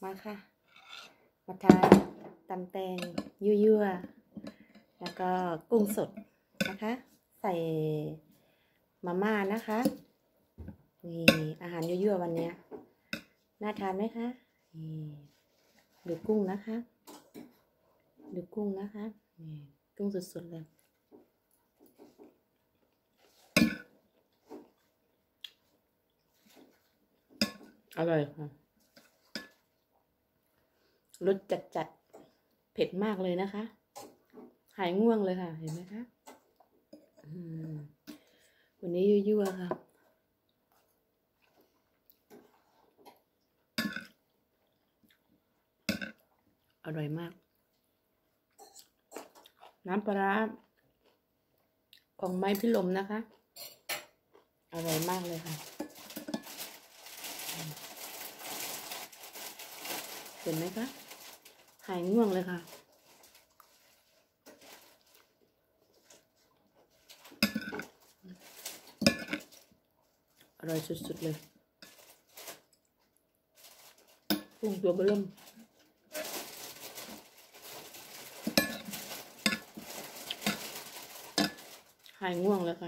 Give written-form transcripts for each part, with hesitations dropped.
มาค่ะมาทานตำแตงยั่วๆแล้วก็กุ้งสดนะคะใส่มาม่านะคะนี่อาหารยั่วๆวันนี้น่าทานไหมคะนี่ดูกุ้งนะคะดูกุ้งนะคะนี่กุ้งสดๆเลยอร่อยค่ะรสจัดเผ็ดมากเลยนะคะหายง่วงเลยค่ะเห็นไหมคะวันนี้ยั่วๆค่ะอร่อยมากน้ำปลาร้าของไม้พิรมนะคะอร่อยมากเลยค่ะเห็นไหมคะหายง่วงเลยค่ะอร่อยสุดๆเลยกุ้งตัวเบิ่มหายง่วงแล้วค่ะ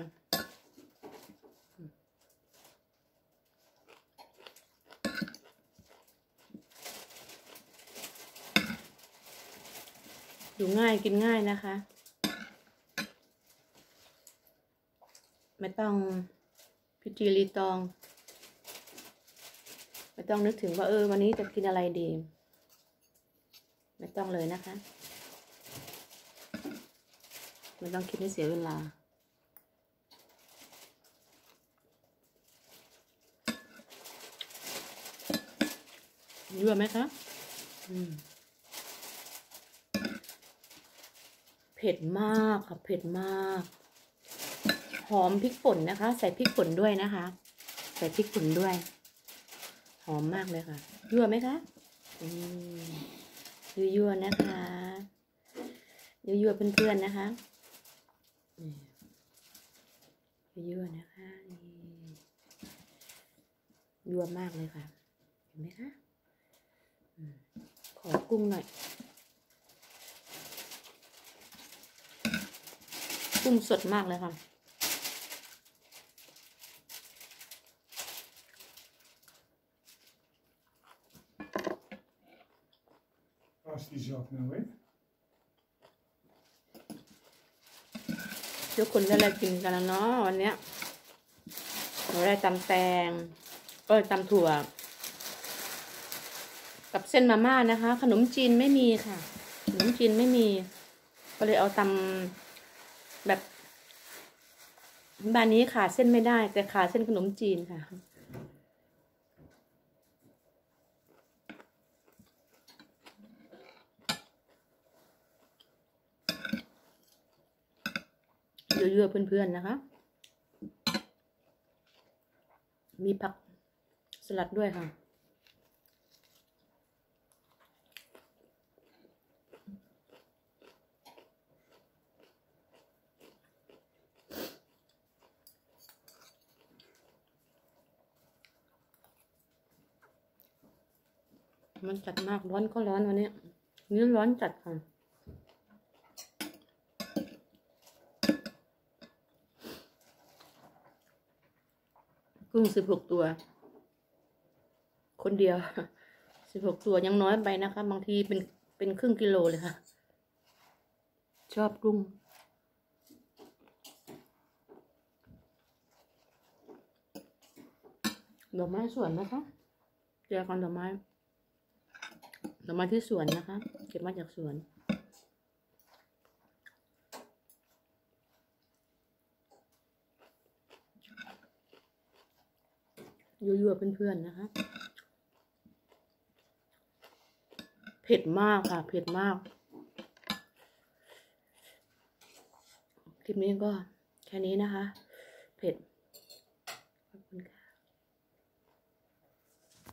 ดูง่ายกินง่ายนะคะไม่ต้องพิธีรีตองไม่ต้องนึกถึงว่าวันนี้จะกินอะไรดีไม่ต้องเลยนะคะไม่ต้องคิดให้เสียเวลายั่วไหมคะเผ็ดมากค่ะเผ็ดมากหอมพริกป่นนะคะใส่พริกป่นด้วยนะคะใส่พริกป่นด้วยหอมมากเลยค่ะยั่วไหมคะยั่วนะคะยั่วเพื่อนๆนะคะยั่วนะคะยั่วมากเลยค่ะเห็นไหมคะขอกุ้งหน่อยกุ้งสดมากเลยค่ะ Als die zak nou weg. ทุกคนได้อะไรกินกันแล้วเนาะวันเนี้ยเราได้ตำแตงตำถั่วกับเส้นมาม่านะคะขนมจีนไม่มีค่ะขนมจีนไม่มีก็เลยเอาตำแบบบ้านนี้ขาดเส้นไม่ได้แต่ขาดเส้นขนมจีนค่ะเยอะๆเพื่อนๆนะคะมีผักสลัดด้วยค่ะมันจัดมากร้อนก็ร้อนวันนี้นี่ร้อนจัดค่ะกุ้ง16 ตัวคนเดียว16 ตัวยังน้อยไปนะคะบางทีเป็นครึ่งกิโลเลยค่ะชอบกุ้งดอกไม้สวนนะคะเจอกันดอกไม้ที่สวนนะคะเก็บมาจากสวนยั่วๆเพื่อนๆนะคะเผ็ดมากค่ะเผ็ดมากคลิปนี้ก็แค่นี้นะคะเผ็ด